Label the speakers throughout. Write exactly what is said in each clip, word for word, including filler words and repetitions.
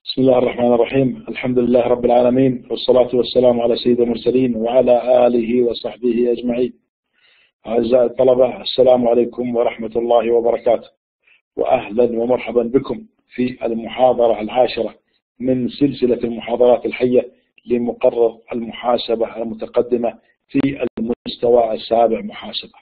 Speaker 1: بسم الله الرحمن الرحيم. الحمد لله رب العالمين، والصلاة والسلام على سيد المرسلين وعلى آله وصحبه أجمعين. أعزائي الطلبة، السلام عليكم ورحمة الله وبركاته، وأهلا ومرحبا بكم في المحاضرة العاشرة من سلسلة المحاضرات الحية لمقرر المحاسبة المتقدمة في المستوى السابع محاسبة.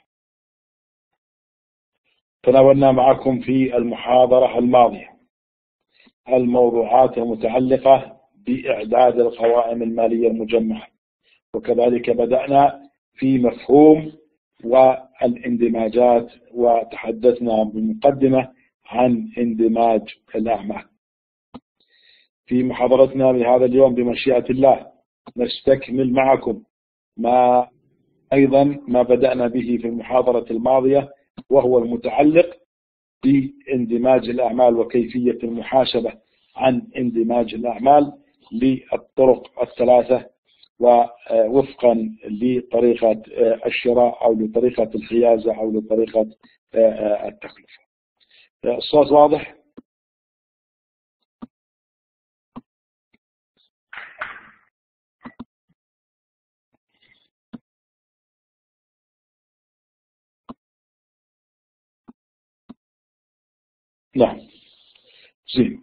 Speaker 1: تناولنا معكم في المحاضرة الماضية الموضوعات المتعلقة بإعداد القوائم المالية المجمعة، وكذلك بدأنا في مفهوم والاندماجات، وتحدثنا بمقدمة عن اندماج الأعمال. في محاضرتنا لهذا اليوم بمشيئة الله نستكمل معكم ما أيضا ما بدأنا به في المحاضرة الماضية، وهو المتعلق باندماج الأعمال وكيفية المحاسبة عن اندماج الأعمال للطرق الثلاثة، ووفقا لطريقة الشراء أو لطريقة الحيازة أو لطريقة التكلفة. الصوت واضح؟ نعم، زين.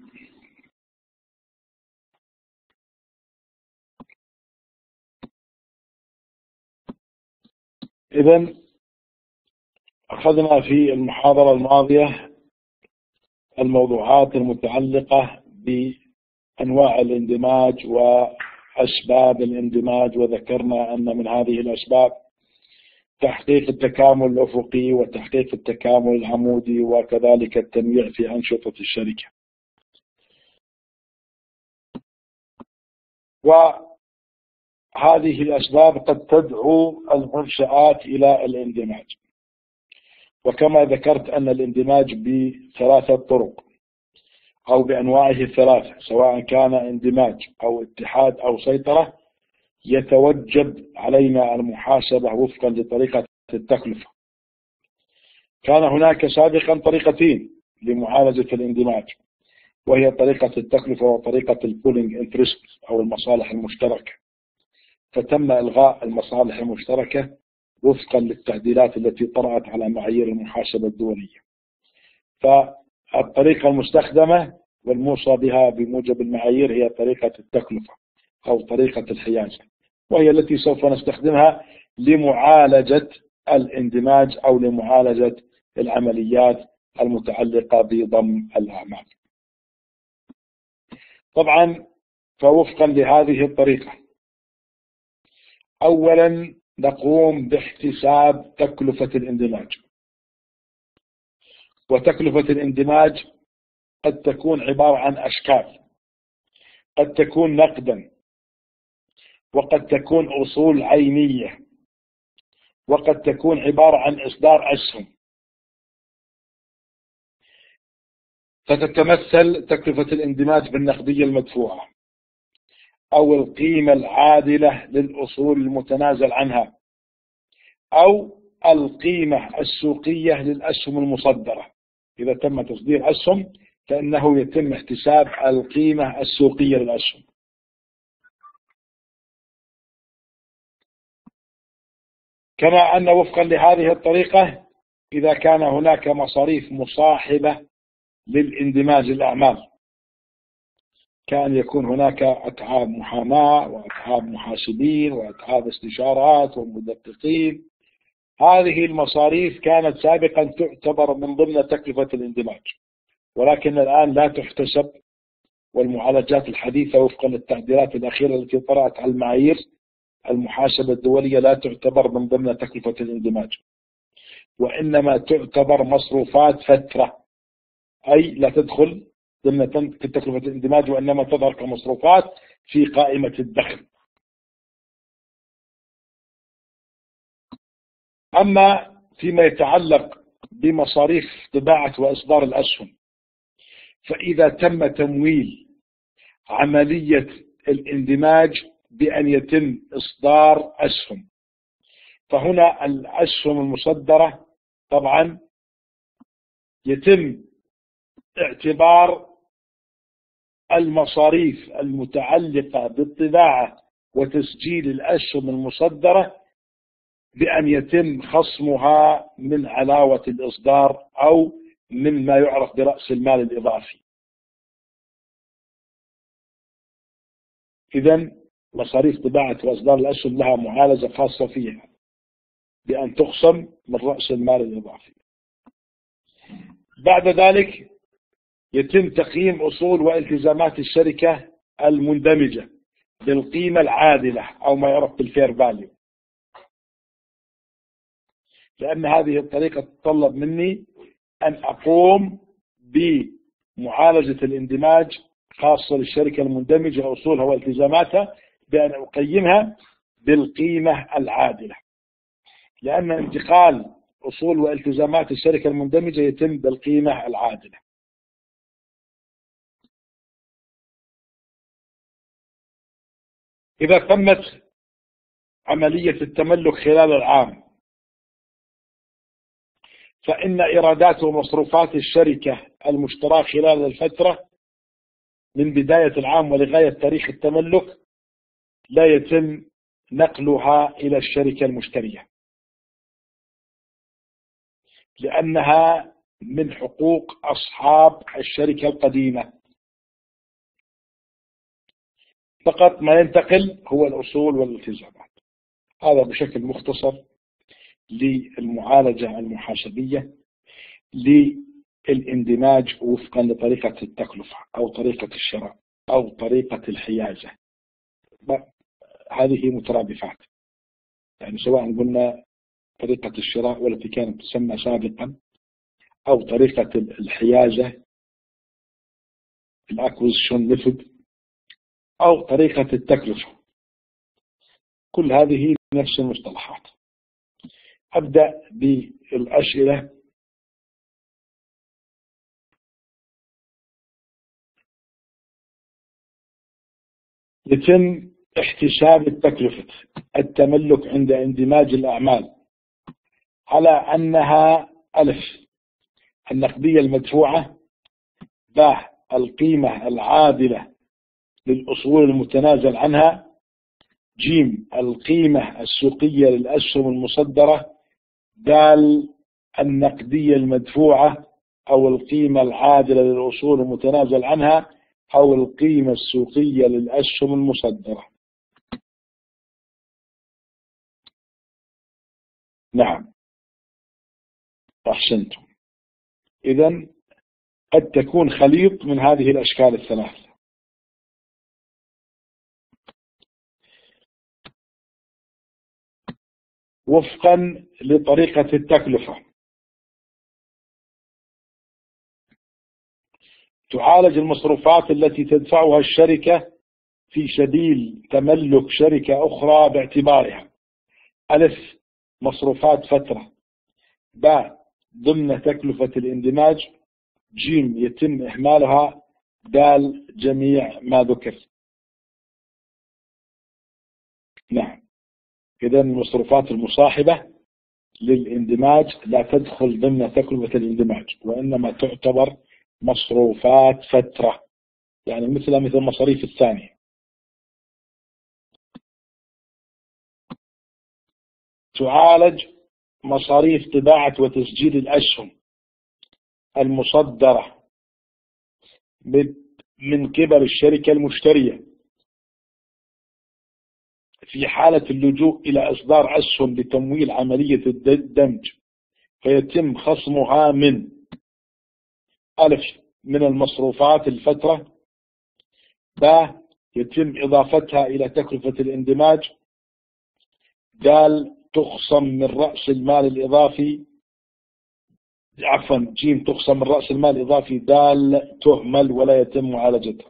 Speaker 1: إذن أخذنا في المحاضرة الماضية الموضوعات المتعلقة بأنواع الاندماج وأسباب الاندماج، وذكرنا أن من هذه الأسباب تحقيق التكامل الأفقي وتحقيق التكامل العمودي، وكذلك التنويع في أنشطة الشركة. وهذه الأسباب قد تدعو المنشآت إلى الاندماج، وكما ذكرت أن الاندماج بثلاثة طرق أو بأنواعه الثلاثة، سواء كان اندماج أو اتحاد أو سيطرة، يتوجب علينا المحاسبة وفقا لطريقة التكلفة. كان هناك سابقا طريقتين لمعالجة الاندماج، وهي طريقة التكلفة وطريقة البولينج انترست أو المصالح المشتركة، فتم إلغاء المصالح المشتركة وفقا للتعديلات التي طرأت على معايير المحاسبة الدولية. فالطريقة المستخدمة والموصى بها بموجب المعايير هي طريقة التكلفة أو طريقة الحيازة، وهي التي سوف نستخدمها لمعالجة الاندماج أو لمعالجة العمليات المتعلقة بضم الأعمال. طبعا فوفقا لهذه الطريقة، أولا نقوم باحتساب تكلفة الاندماج. وتكلفة الاندماج قد تكون عبارة عن أشكال، قد تكون نقدا، وقد تكون أصول عينية، وقد تكون عبارة عن إصدار أسهم. فتتمثل تكلفة الاندماج بالنقدية المدفوعة، أو القيمة العادلة للأصول المتنازل عنها، أو القيمة السوقية للأسهم المصدرة. إذا تم تصدير أسهم فإنه يتم احتساب القيمة السوقية للأسهم. كما أن وفقا لهذه الطريقة، إذا كان هناك مصاريف مصاحبة للاندماج الأعمال، كان يكون هناك أتعاب محاماة وأتعاب محاسبين وأتعاب استشارات ومدققين. هذه المصاريف كانت سابقا تعتبر من ضمن تكلفة الاندماج، ولكن الآن لا تحتسب، والمعالجات الحديثة وفقا للتعديلات الأخيرة التي طرأت على المعايير المحاسبة الدولية لا تعتبر من ضمن تكلفة الاندماج، وإنما تعتبر مصروفات فترة، أي لا تدخل ضمن تكلفة الاندماج، وإنما تظهر كمصروفات في قائمة الدخل. أما فيما يتعلق بمصاريف طباعة وإصدار الأسهم، فإذا تم تمويل عملية الاندماج بأن يتم إصدار أسهم، فهنا الأسهم المصدرة طبعا يتم اعتبار المصاريف المتعلقة بالطباعة وتسجيل الأسهم المصدرة بأن يتم خصمها من علاوة الإصدار أو من ما يعرف برأس المال الإضافي. إذن مصاريف طباعة وإصدار الأسهم لها معالجة خاصة فيها بأن تخصم من رأس المال الإضافي. بعد ذلك يتم تقييم أصول والتزامات الشركة المندمجة بالقيمة العادلة أو ما يعرف بالفير فاليو، لأن هذه الطريقة تتطلب مني أن أقوم بمعالجة الاندماج خاصة للشركة المندمجة أصولها والتزاماتها بأن أقيمها بالقيمة العادلة، لأن انتقال أصول والتزامات الشركة المندمجة يتم بالقيمة العادلة. إذا تمت عملية التملك خلال العام فإن إيرادات ومصروفات الشركة المشتراة خلال الفترة من بداية العام ولغاية تاريخ التملك لا يتم نقلها إلى الشركة المشترية، لأنها من حقوق أصحاب الشركة القديمة. فقط ما ينتقل هو الأصول والالتزامات. هذا بشكل مختصر للمعالجة المحاسبية للاندماج وفقا لطريقة التكلفة أو طريقة الشراء أو طريقة الحيازة. هذه مترادفات، يعني سواء قلنا طريقة الشراء والتي كانت تسمى سابقا أو طريقة الحيازة الأكوزيشن ميثود أو طريقة التكلفة، كل هذه نفس المصطلحات. أبدأ بالأسئلة. يتم احتساب التكلفة التملك عند اندماج الأعمال على أنها ألف النقدية المدفوعة، ب القيمة العادلة للأصول المتنازل عنها، جيم القيمة السوقية للأسهم المصدرة، دال النقدية المدفوعة أو القيمة العادلة للأصول المتنازل عنها أو القيمة السوقية للأسهم المصدرة. نعم أحسنتم. إذن قد تكون خليط من هذه الأشكال الثلاثة. وفقا لطريقة التكلفة تعالج المصروفات التي تدفعها الشركة في سبيل تملك شركة أخرى باعتبارها ألف مصروفات فترة، ب ضمن تكلفة الاندماج، جيم يتم إهمالها، دال جميع ما ذكر. نعم. إذن المصروفات المصاحبة للاندماج لا تدخل ضمن تكلفة الاندماج وإنما تعتبر مصروفات فترة، يعني مثل مثل مصاريف الثانية. تعالج مصاريف طباعة وتسجيل الأسهم المصدرة من قبل الشركة المشترية في حالة اللجوء إلى إصدار أسهم لتمويل عملية الدمج، فيتم خصمها من ألف من المصروفات الفترة، ب يتم إضافتها إلى تكلفة الاندماج، دال تخصم من رأس المال الإضافي، عفوا جيم تخصم من رأس المال الإضافي، دال تهمل ولا يتم معالجتها.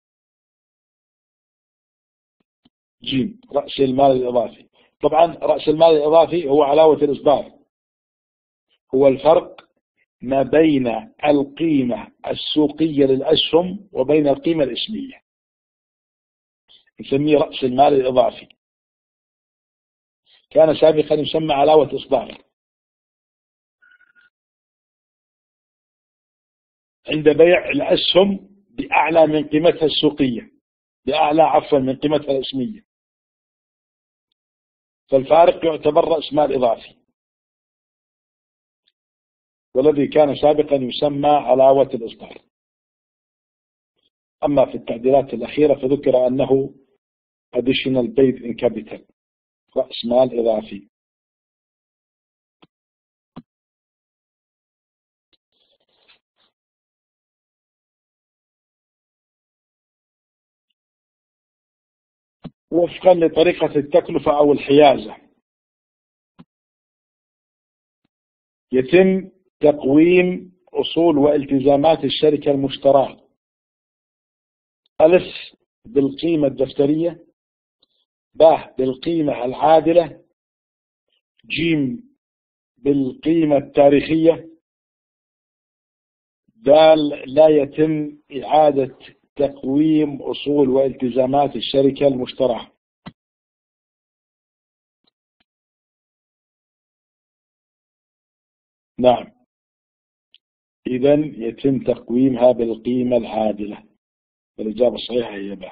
Speaker 1: جيم رأس المال الإضافي. طبعا رأس المال الإضافي هو علاوة الإصدار، هو الفرق ما بين القيمة السوقية للأسهم وبين القيمة الإسمية، نسميه رأس المال الإضافي. كان سابقا يسمى علاوة إصدار. عند بيع الأسهم بأعلى من قيمتها السوقية، بأعلى عفوا من قيمتها الاسمية، فالفارق يعتبر رأس مال إضافي، والذي كان سابقا يسمى علاوة الإصدار. أما في التعديلات الأخيرة فذكر أنه additional paid in capital، رأس مال إضافي. وفقا لطريقة التكلفة أو الحيازة يتم تقويم أصول والتزامات الشركة المشتراه: ألف بالقيمة الدفترية، ب بالقيمة العادلة، ج بالقيمة التاريخية، د لا يتم إعادة تقويم أصول والتزامات الشركة المشتراه. نعم، إذن يتم تقويمها بالقيمة العادلة. الإجابة الصحيحة هي ب.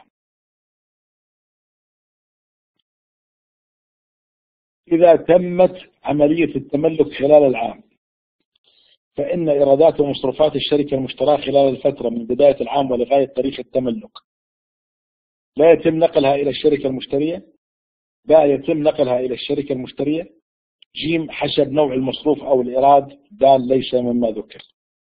Speaker 1: إذا تمت عملية التملك خلال العام فإن إيرادات ومصروفات الشركة المشتراه خلال الفترة من بداية العام ولغاية تاريخ التملك لا يتم نقلها إلى الشركة المشترية، ب يتم نقلها إلى الشركة المشترية، ج حسب نوع المصروف أو الإيراد، د ليس مما ذكر.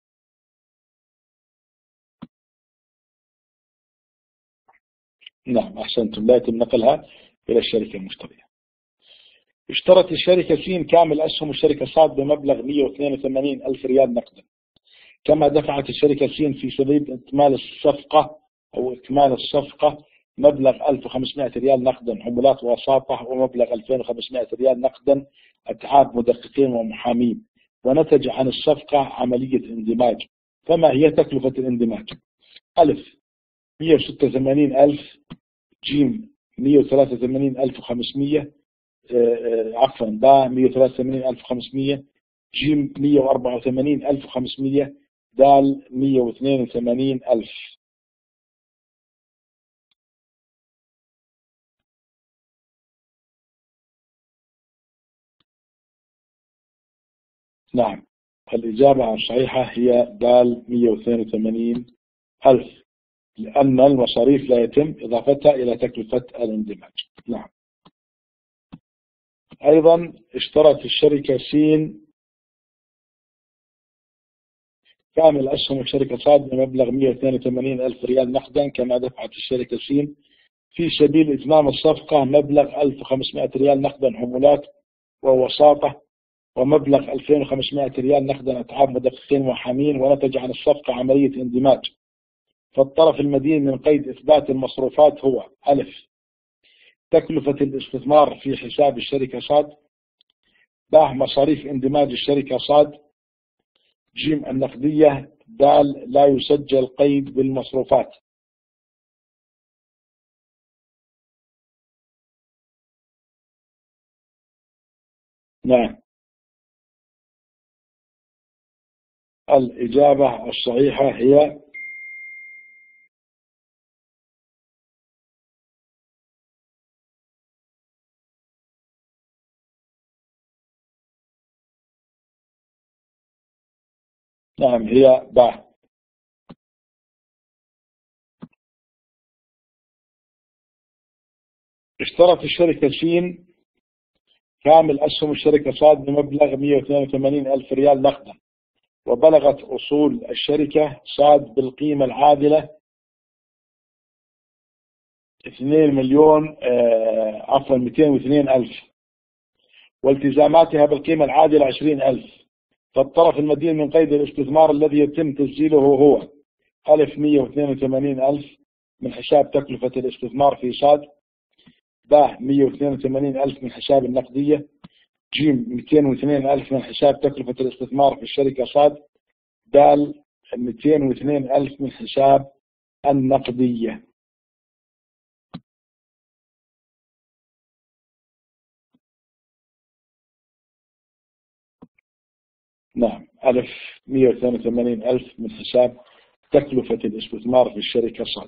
Speaker 1: نعم أحسنتم، لا يتم نقلها إلى الشركة المشترية. اشترت الشركة س كامل أسهم الشركة صاد بمبلغ مئة واثنين وثمانين ألف ريال نقدا، كما دفعت الشركة س في سبيل إكمال الصفقة أو إكمال الصفقة مبلغ ألف وخمسمائة ريال نقدا عمولات وساطة، ومبلغ ألفين وخمسمائة ريال نقدا أتعاب مدققين ومحامين، ونتج عن الصفقة عملية اندماج. فما هي تكلفة الاندماج؟ ألف مئة وستة وثمانين ألف، ج مئة وثلاثة وثمانين ألف وخمسمائة، عفوا ب مئة وثلاثة وثمانين ألف وخمسمائة، ج مئة وأربعة وثمانين ألف وخمسمائة، د مئة واثنين وثمانين ألف. نعم الإجابة الصحيحة هي د مئة واثنين وثمانين ألف، لأن المصاريف لا يتم إضافتها إلى تكلفة الاندماج. نعم. أيضا اشترت الشركة س كامل أسهم الشركة صاد بمبلغ مئة واثنين وثمانين ألف ريال نقدا، كما دفعت الشركة س في سبيل إتمام الصفقة مبلغ ألف وخمسمائة ريال نقدا عمولات ووساطة، ومبلغ ألفين وخمسمائة ريال نقدا أتعاب مدققين ومحامين، ونتج عن الصفقة عملية اندماج. فالطرف المدين من قيد إثبات المصروفات هو: ألف تكلفة الاستثمار في حساب الشركة صاد، ب مصاريف اندماج الشركة صاد، ج النقدية، د لا يسجل قيد بالمصروفات. نعم الإجابة الصحيحة هي نعم هي ب. اشترت الشركة س كامل أسهم الشركة صاد بمبلغ مئة واثنين وثمانين ألف ريال نقدا، وبلغت أصول الشركة صاد بالقيمة العادلة اثنين مليون آه عفوا مئتين واثنين ألف، والتزاماتها بالقيمة العادلة عشرين ألف. فالطرف المدين من قيد الاستثمار الذي يتم تسجيله هو: ألف مئة واثنين وثمانين ألف من حساب تكلفة الاستثمار في صاد، ب مئة واثنين وثمانين ألف من حساب النقدية، ج مئتين واثنين ألف من حساب تكلفة الاستثمار في الشركة صاد، د مئتين واثنين ألف من حساب النقدية. نعم ألف مئة واثنين وثمانين ألف من حساب تكلفة الاستثمار في الشركة صاد.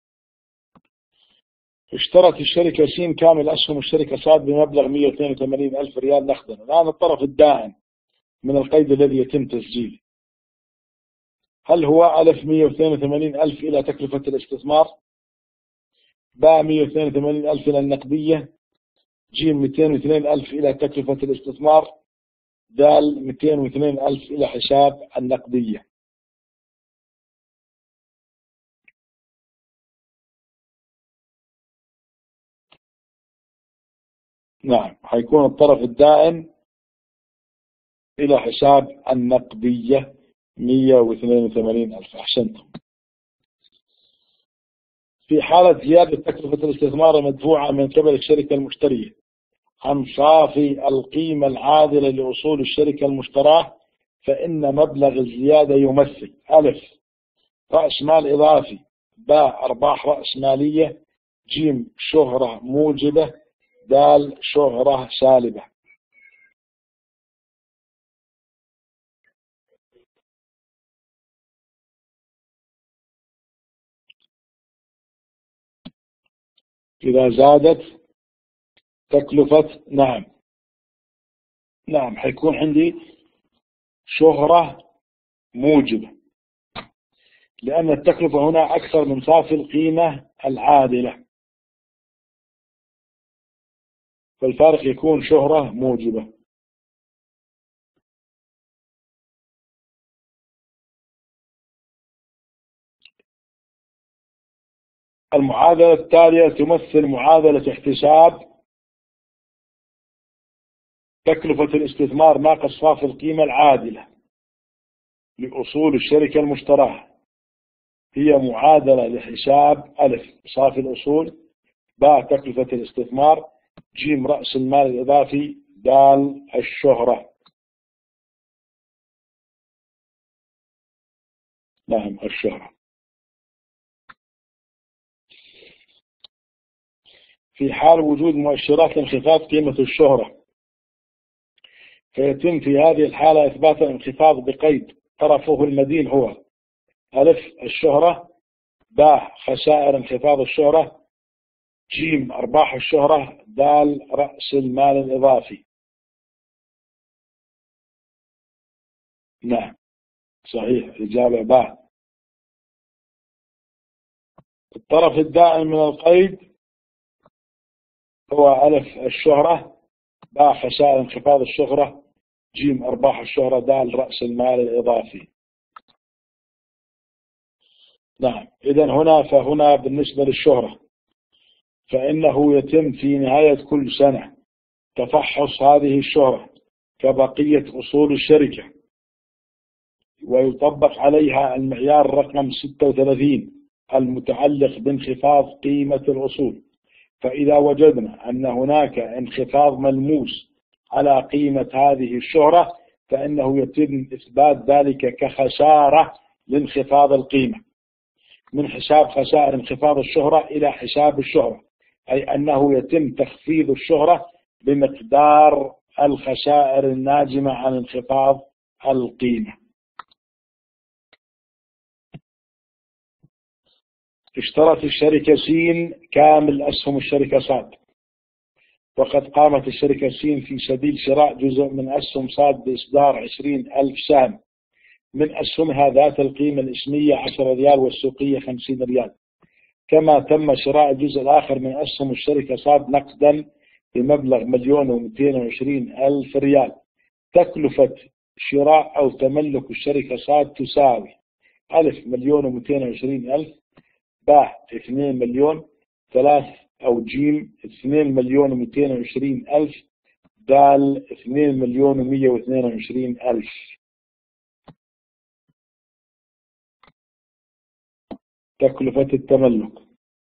Speaker 1: اشترت الشركة س كامل أسهم الشركة صاد بمبلغ مئة واثنين وثمانين ألف ريال نقدا. الآن الطرف الدائن من القيد الذي يتم تسجيله، هل هو ألف مئة واثنين وثمانين ألف إلى تكلفة الاستثمار، باء مئة واثنين وثمانين ألف إلى النقدية، جيم مئتين واثنين ألف إلى تكلفة الاستثمار، دال مئتين واثنين ألف إلى حساب النقدية. نعم، حيكون الطرف الدائن إلى حساب النقدية مئة واثنين وثمانين ألف. أحسنتم. في حالة زيادة تكلفة الاستثمار المدفوعة من قبل الشركة المشترية عن صافي القيمة العادلة لأصول الشركة المشتراة، فإن مبلغ الزيادة يمثل: ألف رأس مال إضافي، باء أرباح رأس مالية، جيم شهرة موجبة، دال شهرة سالبة. إذا زادت تكلفة، نعم نعم حيكون عندي شهرة موجبة، لأن التكلفة هنا أكثر من صافي القيمة العادلة، فالفارق يكون شهرة موجبة. المعادلة التالية تمثل معادلة احتساب تكلفة الاستثمار ناقص صافي القيمة العادلة لأصول الشركة المشتراة. هي معادلة لحساب: ألف صافي الأصول، باء تكلفة الاستثمار، جيم رأس المال الإضافي، دال الشهرة. نعم الشهرة. في حال وجود مؤشرات لانخفاض قيمة الشهرة، فيتم في هذه الحالة إثبات الانخفاض بقيد طرفه المدين هو: ألف الشهرة، باء خسائر انخفاض الشهرة، جيم أرباح الشهرة، دال رأس المال الإضافي. نعم صحيح، الإجابة باء. الطرف الدائم من القيد هو ألف الشهرة، باء خسائر انخفاض الشهرة، جيم أرباح الشهرة، دال رأس المال الإضافي. نعم، إذن هنا فهنا بالنسبة للشهرة فإنه يتم في نهاية كل سنة تفحص هذه الشهرة كبقية أصول الشركة، ويطبق عليها المعيار رقم ستة وثلاثين المتعلق بانخفاض قيمة الأصول. فإذا وجدنا أن هناك انخفاض ملموس على قيمة هذه الشهرة، فإنه يتم إثبات ذلك كخسارة لانخفاض القيمة من حساب خسائر انخفاض الشهرة إلى حساب الشهرة، أي أنه يتم تخفيض الشهرة بمقدار الخسائر الناجمة عن انخفاض القيمة. اشترت الشركة س كامل أسهم الشركة صاد، وقد قامت الشركة س في سبيل شراء جزء من أسهم صاد بإصدار عشرين ألف سهم من أسهمها ذات القيمة الإسمية عشرة ريال والسوقية خمسين ريال، كما تم شراء الجزء الآخر من أسهم الشركة صاد نقدا بمبلغ مليون ومئتين وعشرين ألف ريال. تكلفة شراء أو تملك الشركة صاد تساوي: ألف مليون ومئتين وعشرين ألف، باء اثنين مليون، ثلاث أو جيم اثنين مليون ومئتين وعشرين ألف، دال اثنين مليون ومئة واثنين وعشرين ألف. تكلفة التملك.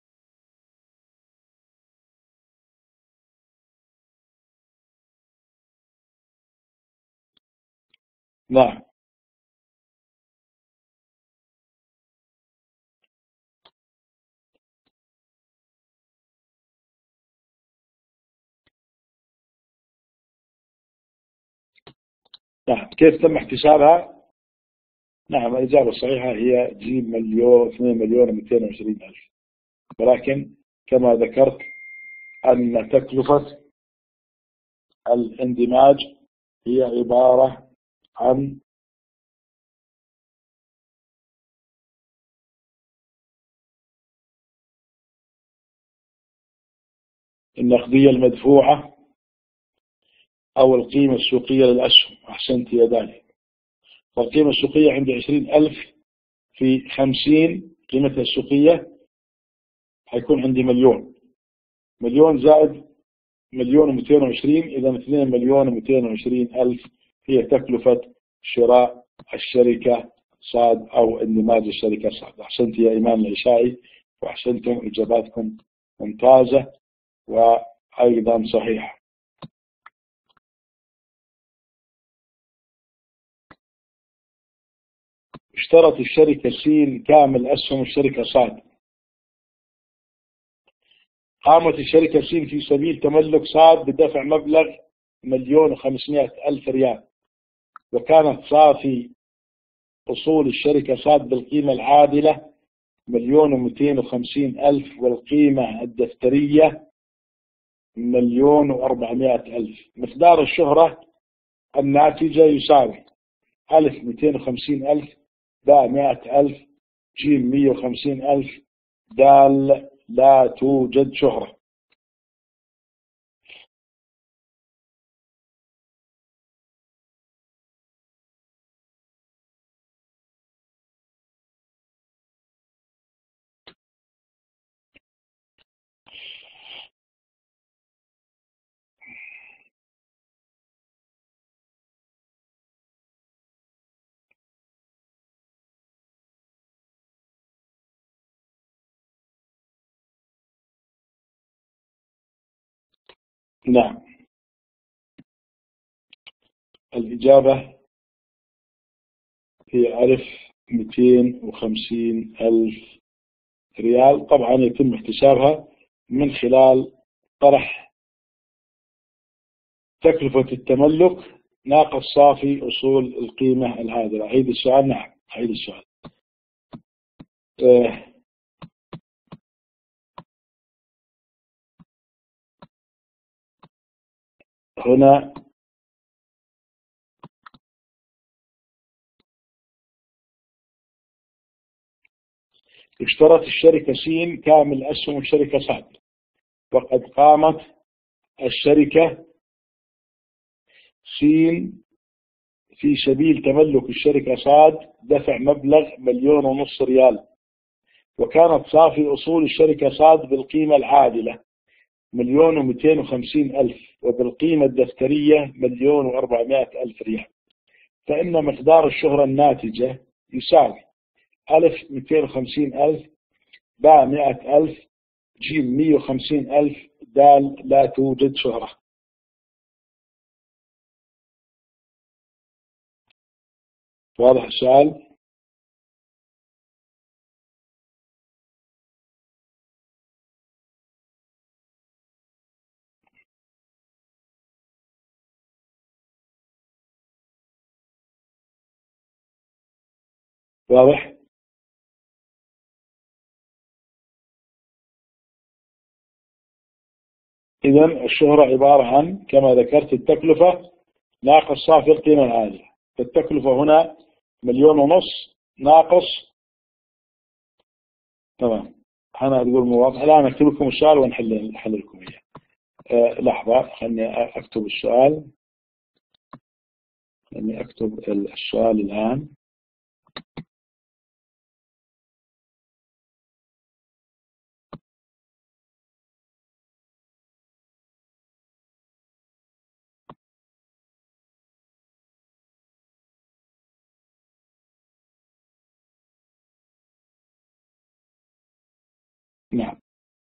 Speaker 1: نعم نعم كيف تم احتسابها؟ نعم الإجابة الصحيحة هي جيم مليون اثنين مليون ومئتين وعشرين ألف، ولكن كما ذكرت أن تكلفة الاندماج هي عبارة عن النقدية المدفوعة أو القيمة السوقية للأسهم. أحسنت يا داني. والقيمة السوقية عندي عشرين ألف في خمسين، قيمتها السوقية حيكون عندي مليون. مليون زائد مليون ومئتين وعشرين، إذا اثنين مليون ومئتين وعشرين ألف هي تكلفة شراء الشركة صاد أو اندماج الشركة صاد. أحسنت يا إيمان العشائي، وأحسنتم، إجاباتكم ممتازة وأيضا صحيحة. اشترت الشركة سين كامل أسهم الشركة صاد. قامت الشركة سين في سبيل تملك صاد بدفع مبلغ مليون وخمسمائة ألف ريال، وكانت صافي أصول الشركة صاد بالقيمة العادلة مليون ومئتين وخمسين ألف، والقيمة الدفترية مليون وأربعمائة ألف. مقدار الشهرة الناتجة يساوي ألف مئتين وخمسين ألف، باء مائة ألف، جيم مئة وخمسين ألف، دال لا توجد شهرة. نعم الإجابة هي ألف مئتين وخمسين ألف ريال. طبعا يتم احتسابها من خلال طرح تكلفة التملك ناقص صافي أصول القيمة العادلة. عيد السؤال. نعم عيد السؤال. آه هنا اشترت الشركة سين كامل أسهم الشركة صاد، وقد قامت الشركة سين في سبيل تملك الشركة صاد دفع مبلغ مليون ونصف ريال، وكانت صافي أصول الشركة صاد بالقيمة العادلة مليون ومئتين وخمسين ألف، وبالقيمة الدفترية مليون وأربعمائة ألف ريال. فإن مقدار الشهرة الناتجة يساوي ألف مئتين وخمسين ألف، باء مئة ألف، جيم مئة وخمسين ألف، دال لا توجد شهرة. واضح السؤال؟ واضح؟ إذا الشهرة عبارة عن كما ذكرت التكلفة ناقص صافي القيمة العالية. فالتكلفة هنا مليون ونص ناقص. تمام. أنا أقول مواضح. الآن أكتب لكم السؤال ونحل نحل لكم إياه. أه لحظة خلني أكتب السؤال. خلني أكتب السؤال الآن. نعم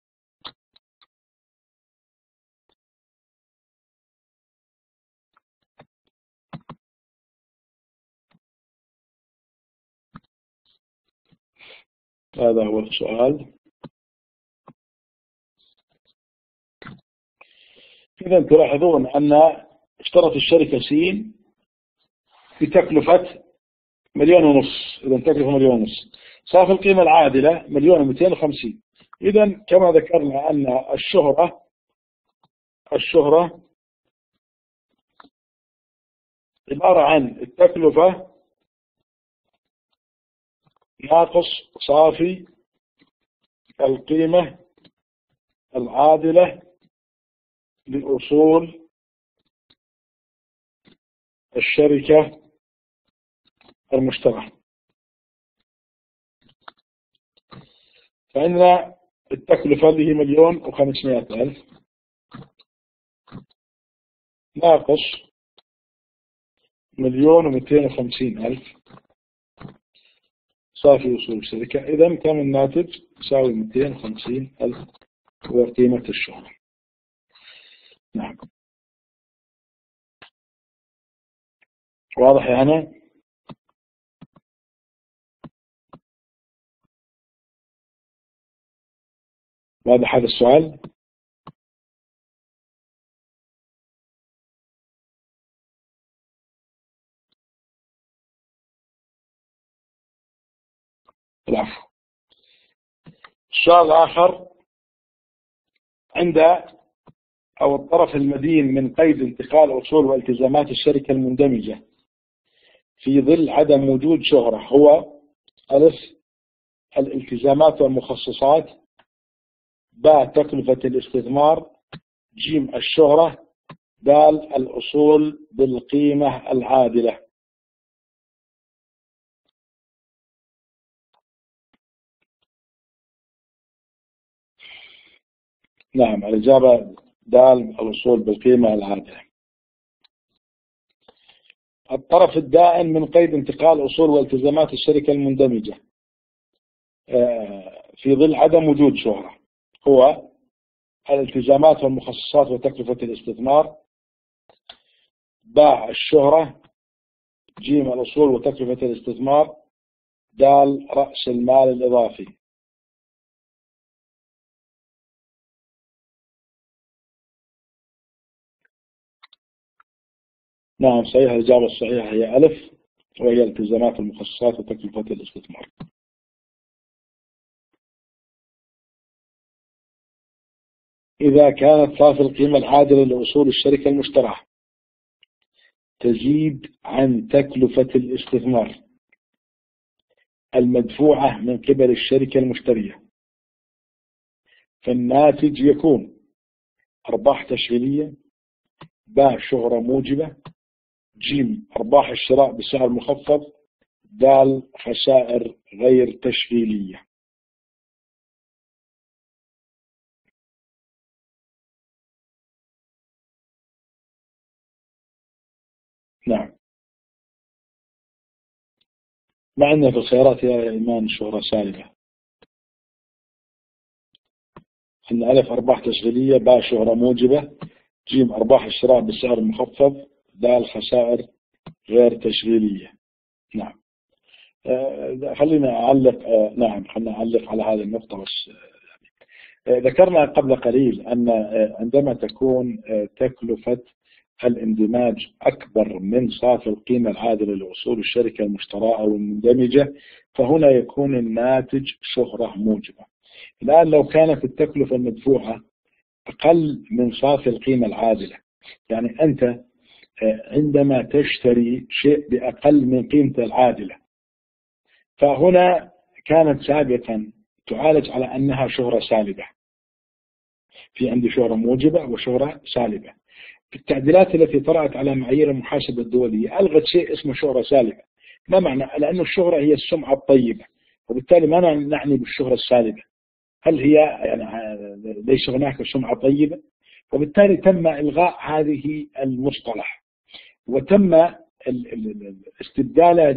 Speaker 1: هذا هو السؤال. إذا تلاحظون أن اشترت الشركة سين بتكلفة مليون ونص، إذا تكلفة مليون ونص. صافي القيمة العادلة مليون ومئتين وخمسين. إذا كما ذكرنا أن الشهرة الشهرة عبارة عن التكلفة ناقص صافي القيمة العادلة لأصول الشركة المشتركة. فإن التكلفة اللي هي مليون وخمسمائة ألف ناقص مليون ومئتين وخمسين ألف صافي أصول الشركة. إذا كم الناتج؟ يساوي مئتين وخمسين ألف وقيمة الشهرة. نعم، واضح يا هنا؟ واضح هذا السؤال؟ العفو. السؤال الآخر، عند أو الطرف المدين من قيد انتقال أصول والتزامات الشركة المندمجة في ظل عدم وجود شهرة هو: ألف الالتزامات والمخصصات، باء تكلفة الاستثمار، جيم الشهرة، دال الأصول بالقيمة العادلة. نعم، الإجابة دال الأصول بالقيمة العادلة. الطرف الدائن من قيد انتقال أصول والتزامات الشركة المندمجة في ظل عدم وجود شهرة هو: الالتزامات والمخصصات وتكلفة الاستثمار، باء الشهرة، جيم الأصول وتكلفة الاستثمار، دال رأس المال الإضافي. نعم صحيح، الإجابة الصحيحة هي ألف، وهي التزامات المخصصات وتكلفة الاستثمار. إذا كانت صافي القيمة العادلة لأصول الشركة المشتركة تزيد عن تكلفة الاستثمار المدفوعة من قبل الشركة المشترية، فالناتج يكون: أرباح تشغيلية، باء شهرة موجبة، جيم أرباح الشراء بسعر مخفض، دال خسائر غير تشغيلية. نعم، مع أن في الخيارات يا إيمان شهرة سالبة. أن ألف أرباح تشغيلية، باء شهرة موجبة، جيم أرباح الشراء بسعر مخفض، دال خسائر غير تشغيلية. نعم، آه خلينا أعلق آه نعم خلينا أعلق على هذه النقطة بس. آه ذكرنا قبل قليل أن آه عندما تكون آه تكلفة الاندماج أكبر من صافي القيمة العادلة لأصول الشركة المشتركة أو المندمجة، فهنا يكون الناتج شهرة موجبة. الآن لو كانت التكلفة المدفوعة أقل من صافي القيمة العادلة، يعني أنت عندما تشتري شيء بأقل من قيمته العادلة، فهنا كانت سابقا تعالج على أنها شهرة سالبة. في عندي شهرة موجبة وشهرة سالبة. في التعديلات التي طرأت على معايير المحاسبة الدولية ألغت شيء اسمه شهرة سالبة. ما معنى؟ لأن الشهرة هي السمعة الطيبة، وبالتالي ما نعني بالشهرة السالبة. هل هي يعني ليس هناك سمعة طيبة؟ وبالتالي تم إلغاء هذه المصطلح، وتم استبداله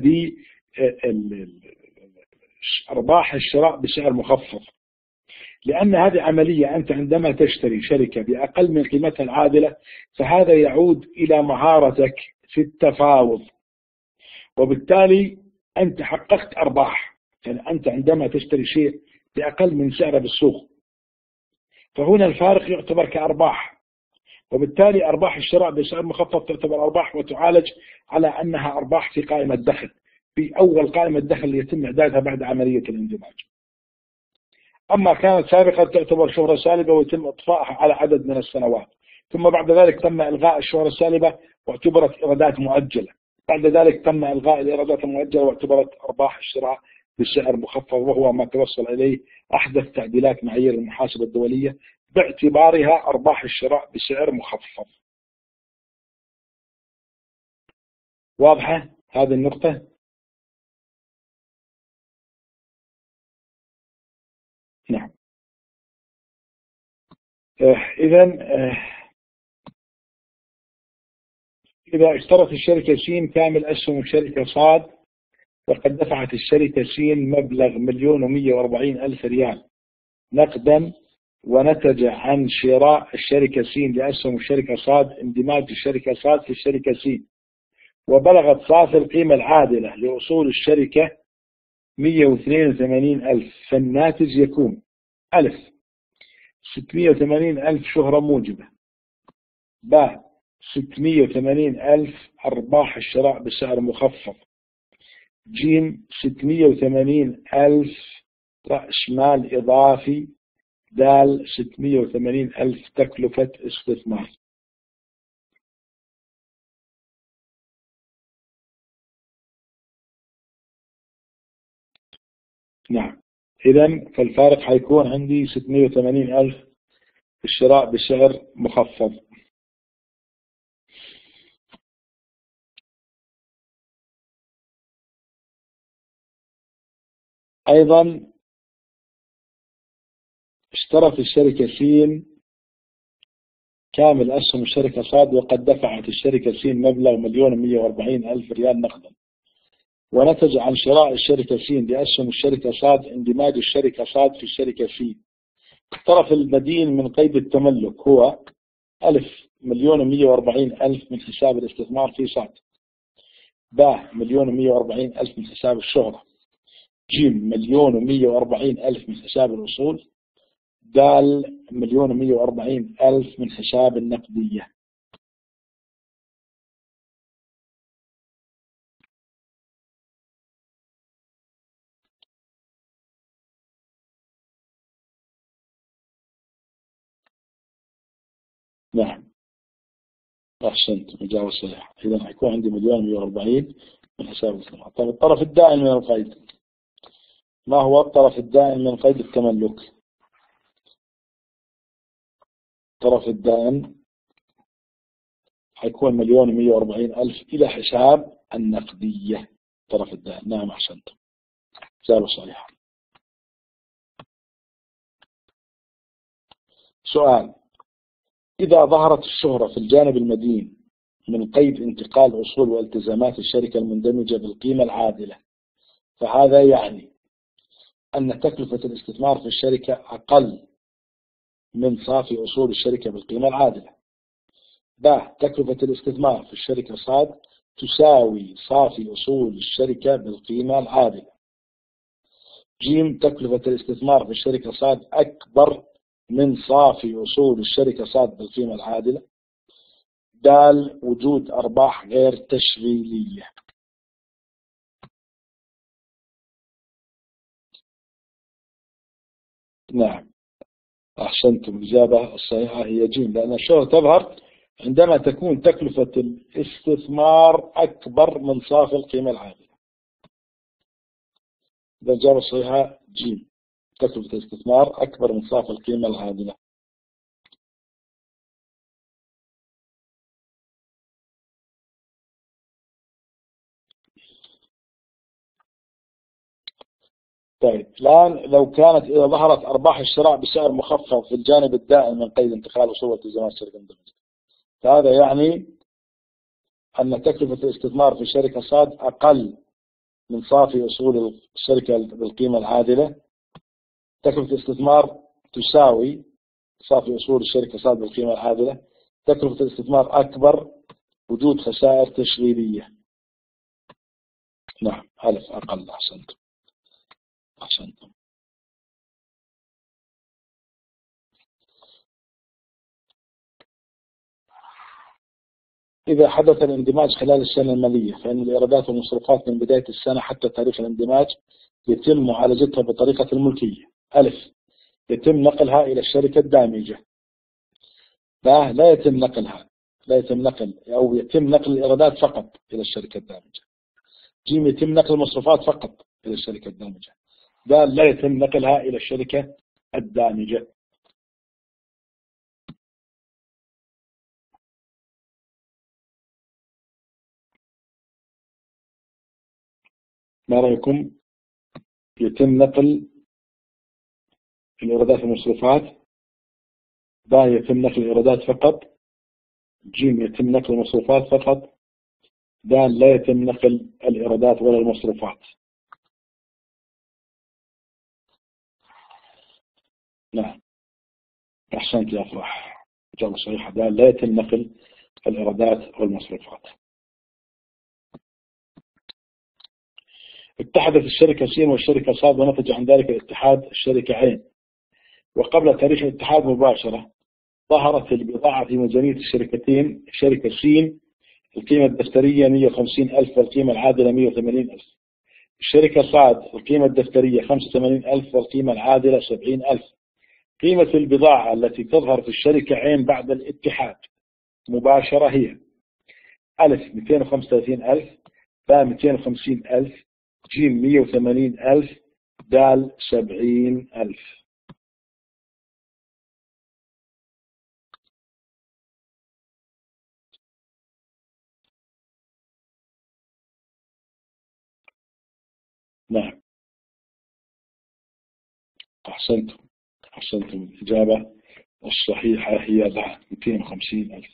Speaker 1: بأرباح الشراء بسعر مخفض. لأن هذه عملية، أنت عندما تشتري شركة بأقل من قيمتها العادلة فهذا يعود إلى مهارتك في التفاوض، وبالتالي أنت حققت أرباح. يعني أنت عندما تشتري شيء بأقل من سعره بالسوق فهنا الفارق يعتبر كأرباح، وبالتالي أرباح الشراء بسعر مخفض تعتبر أرباح وتعالج على أنها أرباح في قائمة دخل. في أول قائمة دخل يتم إعدادها بعد عملية الاندماج. أما كانت سابقا تعتبر شهرة سالبة ويتم إطفائها على عدد من السنوات، ثم بعد ذلك تم إلغاء الشهرة السالبة واعتبرت إيرادات مؤجلة. بعد ذلك تم إلغاء الإيرادات المؤجلة واعتبرت أرباح الشراء بسعر مخفض، وهو ما توصل إليه أحدث تعديلات معايير المحاسبة الدولية باعتبارها أرباح الشراء بسعر مخفض. واضحة هذه النقطة؟ نعم. إذا إذا اشترت الشركة سين كامل أسهم الشركة صاد، وقد دفعت الشركة سين مبلغ مليون ومية وأربعين ألف ريال نقدا، ونتج عن شراء الشركة سين لأسهم الشركة صاد اندماج الشركة صاد في الشركة سين، وبلغت صافي القيمة العادلة لأصول الشركة مية واثنين وثمانين ألف، فالناتج يكون ألف ستمية وثمانين ألف شهرة موجبة، ب ستمية وثمانين ألف أرباح الشراء بسعر مخفض، جيم ستمية وثمانين ألف رأس مال إضافي، دال ستمية وثمانين ألف تكلفة استثمار. نعم. إذن فالفارق حيكون عندي ستمية وثمانين ألف الشراء بسعر مخفض. أيضا اشترت الشركة سين كامل أسهم الشركة صاد، وقد دفعت الشركة سين مبلغ مليون ومية وأربعين ألف ريال نقدا، ونتج عن شراء الشركة سين لأسهم الشركة صاد اندماج الشركة صاد في الشركة سين. الطرف البديل من قيد التملك هو ألف مليون ومية وأربعين ألف من حساب الاستثمار في صاد، باء مليون ومية وأربعين ألف من حساب الشهرة، جيم مليون ومية وأربعين ألف من حساب الأصول، دال مليون ومية وأربعين ألف من حساب النقدية. نعم أحسنت، إجابة صحيحة. إذا حيكون عندي مليون ومية وأربعين من حساب الاستثمار. طيب الطرف الدائم من القيد، ما هو الطرف الدائم من قيد التملك؟ الطرف الدائم حيكون مليون ومية وأربعين ألف إلى حساب النقدية. الطرف الدائم. نعم أحسنت، إجابة صحيحة. سؤال: إذا ظهرت الشهرة في الجانب المدين من قيد انتقال أصول والتزامات الشركة المندمجة بالقيمة العادلة، فهذا يعني أن تكلفة الاستثمار في الشركة أقل من صافي أصول الشركة بالقيمة العادلة. ب تكلفة الاستثمار في الشركة صاد تساوي صافي أصول الشركة بالقيمة العادلة. ج تكلفة الاستثمار في الشركة صاد أكبر من صافي أصول الشركة صاد بالقيمة العادلة. د وجود أرباح غير تشغيلية. نعم أحسنتم، الإجابة الصحيحة هي ج، لأن الشهرة تظهر عندما تكون تكلفة الاستثمار أكبر من صافي القيمة العادلة. الإجابة الصحيحة ج، تكلفة الاستثمار أكبر من صافي القيمة العادلة. طيب الآن لو كانت إذا ظهرت أرباح الشراء بسعر مخفض في الجانب الدائم من قيد انتقال أصول والتزامات الشركة المندمجة، فهذا يعني أن تكلفة الاستثمار في الشركة صاد أقل من صافي أصول الشركة بالقيمة العادلة. تكلفة الاستثمار تساوي صافي أصول الشركة صاد بالقيمة العادلة. تكلفة الاستثمار أكبر، وجود خسائر تشغيلية. نعم ألف أقل. أحسنتم أحسنتم. إذا حدث الاندماج خلال السنة المالية فإن الإيرادات والمصروفات من بداية السنة حتى تاريخ الاندماج يتم معالجتها بطريقة الملكية. ألف، يتم نقلها إلى الشركة الدامجة. لا لا يتم نقلها لا يتم نقل أو يتم نقل الإيرادات فقط إلى الشركة الدامجة. جيم، يتم نقل المصروفات فقط إلى الشركة الدامجة. دال، لا يتم نقلها إلى الشركة الدامجة. ما رأيكم؟ يتم نقل الإيرادات والمصروفات. با، يتم نقل الإيرادات فقط. جيم، يتم نقل المصروفات فقط. دال، لا يتم نقل الإيرادات ولا المصروفات. نعم، أحسنت يا أفراح، إجابة صحيحة. دال، لا يتم نقل الإيرادات والمصروفات. اتحدت الشركة س والشركة ص ونتج عن ذلك الاتحاد الشركة ع، وقبل تاريخ الاتحاد مباشرة ظهرت البضاعة في ميزانية الشركتين. شركة س القيمة الدفترية مئة وخمسين ألف والقيمة العادلة مئة وثمانين ألف. الشركة ص القيمة الدفترية خمسة وثمانين ألف والقيمة العادلة سبعين ألف. قيمة البضاعة التي تظهر في الشركة ع بعد الاتحاد مباشرة هي: ألف، مئتين وخمسة وثلاثين ألف. باء، مئتين وخمسين ألف. جيم، مئة وثمانين ألف. دال، سبعين ألف. نعم، أحسنتم أحسنتم. الإجابة الصحيحة هي لا، مئتين وخمسين ألف.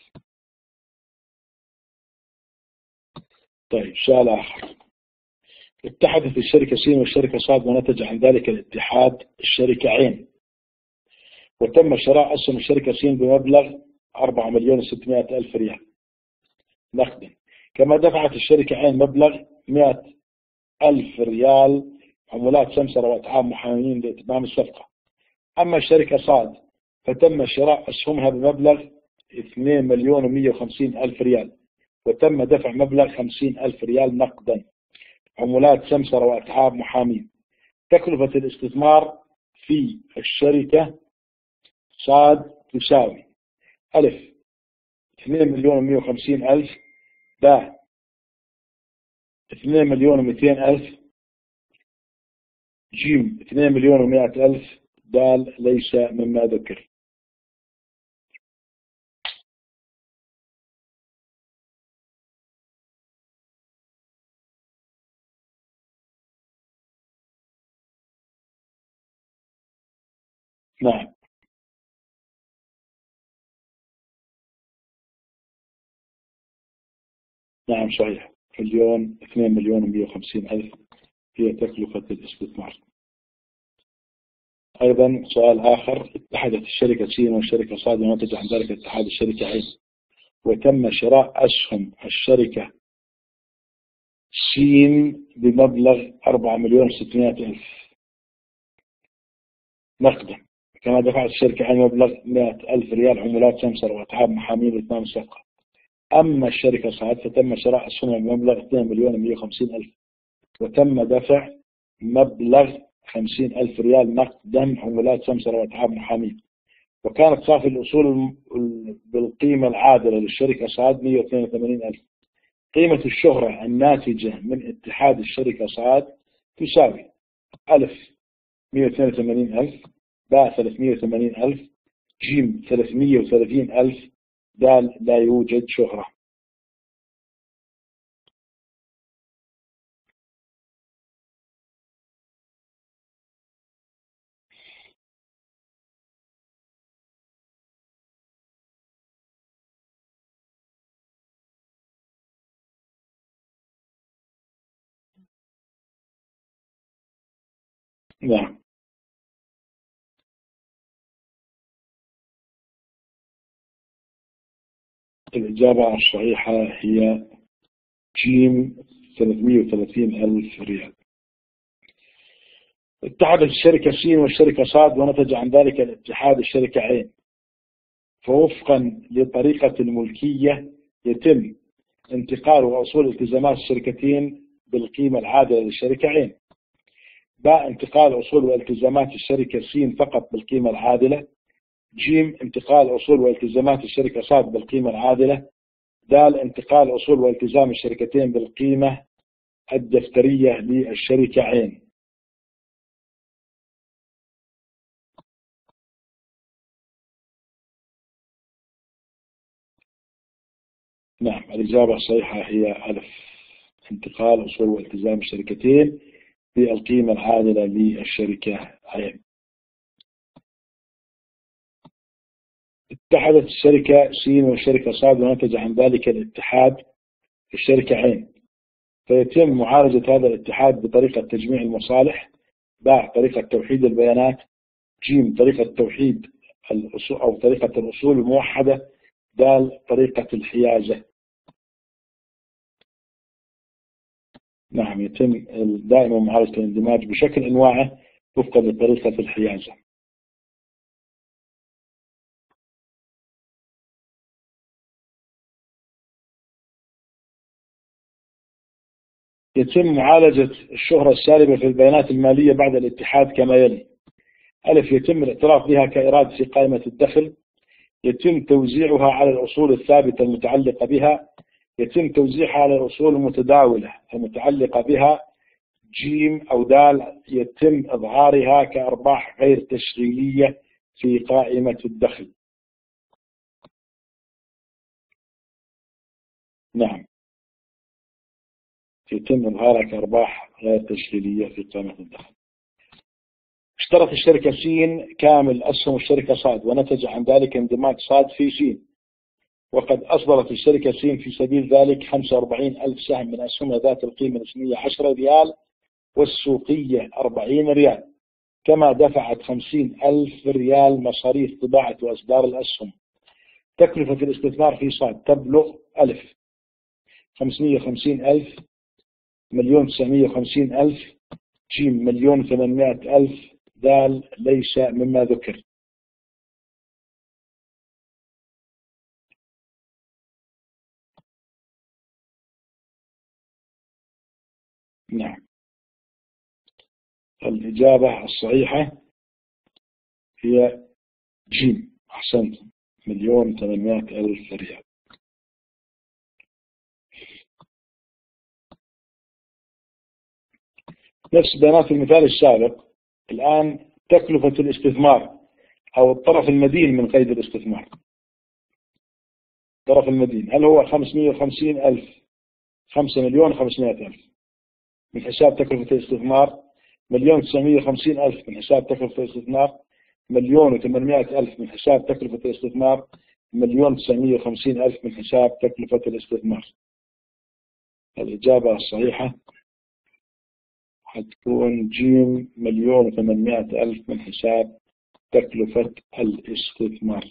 Speaker 1: طيب، سؤال آخر. اتحدت الشركة س والشركة ص ونتج عن ذلك الاتحاد الشركة ع، وتم شراء أسهم الشركة س بمبلغ أربعة مليون وستمائة ألف ريال نقدا، كما دفعت الشركة ع مبلغ مئة ألف ريال عمولات سمسرة وأتعاب محامين لإتمام الصفقة. أما الشركة ص فتم شراء أسهمها بمبلغ اثنين مليون ومئة وخمسين ألف ريال، وتم دفع مبلغ خمسين ألف ريال نقدا عمولات سمسرة وأتعاب محامين. تكلفة الاستثمار في الشركة ص تساوي: ألف، اثنين مليون ومئة وخمسين ألف. باء، اثنين مليون ومئتين ألف. جيم، اثنين مليون ومئة ألف. دال، ليس مما ذكر. نعم، نعم صحيح. مليون، اثنين مليون ومئة وخمسين ألف هي تكلفة الاستثمار. أيضا سؤال آخر. اتحدت الشركة س والشركة ص ونتج عن ذلك اتحاد الشركة ع، وتم شراء أسهم الشركة س بمبلغ أربعة مليون وستمائة ألف نقدا، كما دفعت الشركة ع مبلغ مئة ألف ريال عمولات سمسرة وأتعاب محامين لإتمام الصفقة. أما الشركة ص فتم شراء أسهمها بمبلغ اثنين مليون ومئة وخمسين ألف، وتم دفع مبلغ خمسين ألف ريال نقدا عمولات سمسرة وأتعاب محامين. وكانت صافي الأصول بالقيمة العادلة للشركة ص مئة واثنين وثمانين ألف. قيمة الشهرة الناتجة من اتحاد الشركة ص تساوي: ألف، مئة واثنين وثمانين ألف. باء، ثلاثمئة وثمانين ألف. جيم، ثلاثمئة وثلاثين ألف. دال، لا يوجد شهرة. نعم، الإجابة الصحيحة هي جيم، ثلاثمئة وثلاثين ألف ريال. اتحدت الشركة س والشركة ص ونتج عن ذلك الاتحاد الشركة ع، فوفقا لطريقة الملكية يتم انتقال وأصول التزامات الشركتين بالقيمة العادلة للشركة عين. باء انتقال أصول والتزامات الشركة س فقط بالقيمة العادلة. جيم انتقال أصول والتزامات الشركة ص بالقيمة العادلة. دال انتقال أصول والتزام الشركتين بالقيمة الدفترية للشركة عين. نعم، الإجابة الصحيحة هي ألف، انتقال أصول والتزام الشركتين بالقيمة العادلة للشركة عين. اتحدت الشركة س والشركة ص ونتج عن ذلك الاتحاد في الشركة عين، فيتم معالجة هذا الاتحاد بطريقة تجميع المصالح. باء طريقة توحيد البيانات. جيم طريقة توحيد الأصول أو طريقة الأصول الموحدة. دال طريقة الحيازة. نعم، يتم دائما معالجة الاندماج بشكل أنواعه وفقا لطريقة الحيازة. يتم معالجة الشهرة السالبة في البيانات المالية بعد الاتحاد كما يلي: ألف يتم الاعتراف بها كإيراد في قائمة الدخل. يتم توزيعها على الأصول الثابتة المتعلقة بها. يتم توزيعها على الأصول المتداولة المتعلقة بها. جيم أو دال يتم إظهارها كأرباح غير تشغيلية في قائمة الدخل. نعم، يتم إظهارها كأرباح غير تشغيلية في قائمة الدخل. اشترت الشركة س كامل أسهم الشركة ص ونتج عن ذلك اندماج ص في س، وقد أصدرت الشركة س في سبيل ذلك خمسة وأربعين ألف سهم من أسهمها ذات القيمة الاسمية عشرة ريال والسوقية أربعين ريال، كما دفعت خمسين ألف ريال مصاريف طباعة وإصدار الأسهم. تكلفة الاستثمار في ص تبلغ: ألف خمسمئة وخمسين ألف، مليون تسعمئة وخمسين ألف، جيم مليون وثمانمئة ألف، دال ليس مما ذكر. نعم، الإجابة الصحيحة هي جيم، أحسنت، مليون وثمانمئة ألف ريال. نفس بيانات المثال السابق. الآن تكلفة الاستثمار أو الطرف المدين من قيد الاستثمار. الطرف المدين هل هو خمسمئة وخمسين ألف، خمسة مليون وخمسمئة ألف من حساب تكلفة الاستثمار، مليون وتسعمئة وخمسين ألف من حساب تكلفة الاستثمار، مليون وثمانمئة ألف من حساب تكلفة الاستثمار، مليون وتسعمئة وخمسين ألف من حساب تكلفة الاستثمار. الإجابة الصحيحة حتكون جيم، مليون وثمانمئة ألف من حساب تكلفة الاستثمار.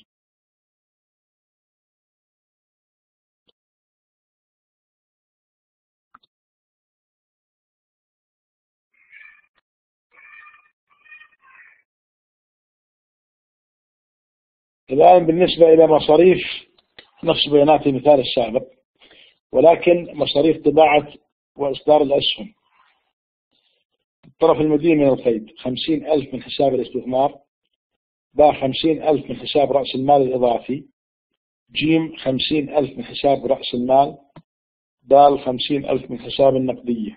Speaker 1: الآن بالنسبة إلى مصاريف نفس بيانات المثال السابق، ولكن مصاريف طباعة وإصدار الأسهم. الطرف المدين من القيد: خمسين ألف من حساب الاستثمار. باء خمسين ألف من حساب رأس المال الإضافي. جيم خمسين ألف من حساب رأس المال. دال خمسين ألف من حساب النقدية.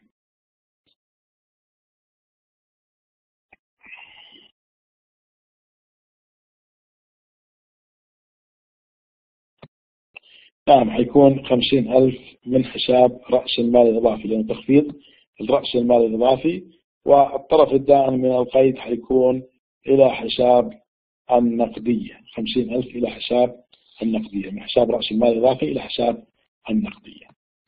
Speaker 1: نعم، حيكون خمسين ألف من حساب رأس المال الإضافي لأنه تخفيض الرأس المال الإضافي، والطرف الدائم من القيد حيكون إلى حساب النقدية. خمسين ألف إلى حساب النقدية، من حساب رأس المال الإضافي إلى حساب النقدية.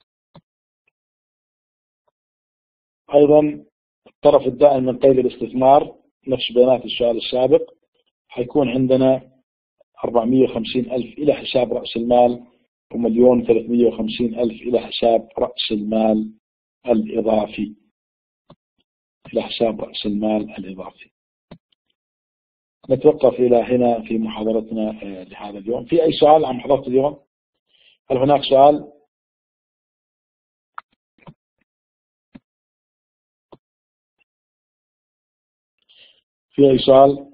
Speaker 1: أيضا الطرف الدائم من قيد الاستثمار نفس بيانات السؤال السابق، حيكون عندنا أربعمئة وخمسين ألف إلى حساب رأس المال ومليون ثلاثمئة وخمسين ألف إلى حساب رأس المال الإضافي. إلى حساب رأس المال الإضافي. نتوقف إلى هنا في محاضرتنا لهذا اليوم. في أي سؤال عن محاضرة اليوم؟ هل هناك سؤال؟ في أي سؤال؟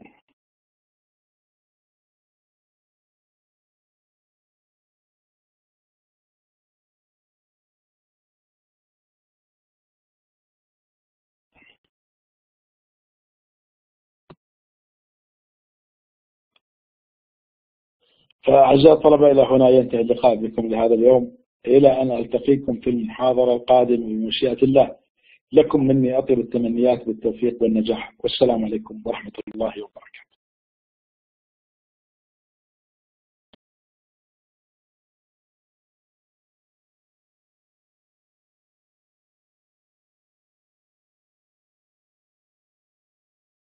Speaker 1: فأعزائي الطلبة، إلى هنا ينتهي اللقاء بكم لهذا اليوم، إلى أن ألتقيكم في المحاضرة القادمة بمشيئة الله. لكم مني أطيب التمنيات بالتوفيق والنجاح، والسلام عليكم ورحمة الله وبركاته.